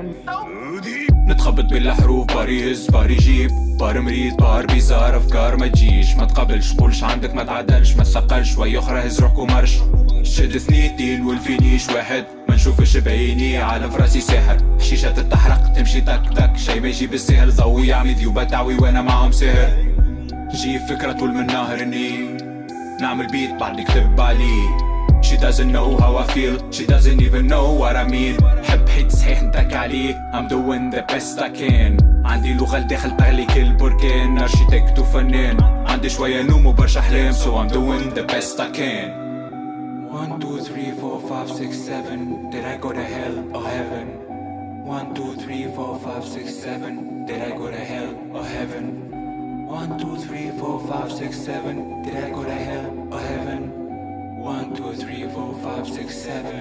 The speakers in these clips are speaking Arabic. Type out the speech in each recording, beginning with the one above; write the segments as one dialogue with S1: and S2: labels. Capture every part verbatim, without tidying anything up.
S1: نتخبط بالحروف، باري يهز باري يجيب، بار مريض بار بيزار، افكار ما تجيش، ما تقبلش قولش عندك ما تعدلش، ما تثقلش شوي اخرى هز روحك ومرش، شد اثنين والفينيش واحد، ما نشوفش بعيني عالم فراسي ساحر، حشيشة تتحرق تمشي تك تك، شي ما يجي بالسهل، ضوي عمي ذيوبة تعوي وانا معهم سهر، جيب فكرة طول من نهر النيل، نعمل بيت بعد نكتب عليه. She doesn't know how I feel, she doesn't even know what I mean. حب حيت صحيح ندك عليه، I'm doing the best I can. عندي لغة لداخل تغلي كل بركان، ارشيتكت وفنان، عندي شوية نوم وبرشا أحلام، so I'm doing the best I can. One, two, three, four, five, six, seven. Did I go to hell or heaven? One, two, three, four, five, six, seven. Did I go to hell or heaven? One, two, three, four, five, six, seven. Did I go to hell or heaven? One, two, three, four, five, six, seven.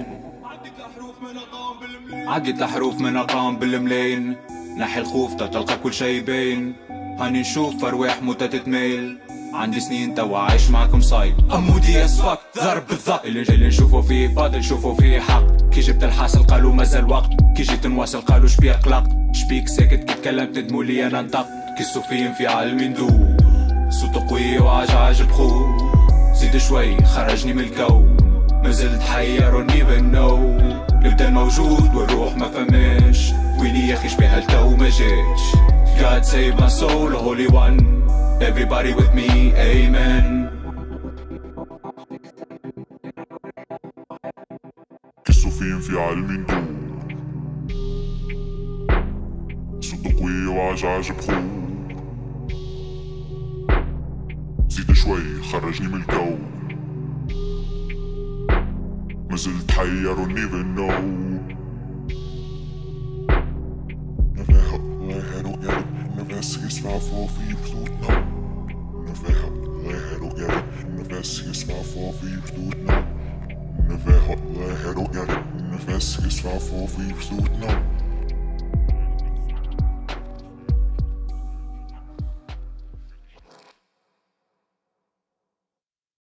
S1: عديت الحروف من أرقام بالملايين، نحي الخوف تلقى كل شي باين، هاني نشوف أرواح موتة تتميل، عندي سنين توا عايش معكم صايد، أمودي أس فاك ضرب بالضبط، اللي اللي نشوفو فيه باطل نشوفو فيه حق، كي جبت الحاصل قالوا مازال وقت، كي جيت نواصل قالوا شبيك قلقت، شبيك ساكت كي تكلمت ندموا لي أنا نطق، كي الصوفي انفعال من دو، صوت قوي وعجعج بخو، زيد شوي خرجني من الكون، مازلت حي I don't even know، نبدا الموجود والروح ما فماش، ويني يا اخي شبيها التو ما جاش، God save my soul the holy one، everybody with me amen.
S2: كالصوفي انفعال من دون، صوت قوي وعجعج بخور، زيد شوي خرجني من الكون، مازلت حي I don't even know. نفاها الله يهدو قلب، النفس يسمع فوق في خطوطنا. نفاها الله يهدو قلب، النفس يسمع فوق في خطوطنا. نفاها الله يهدو قلب، النفس يسمع فوق في خطوطنا.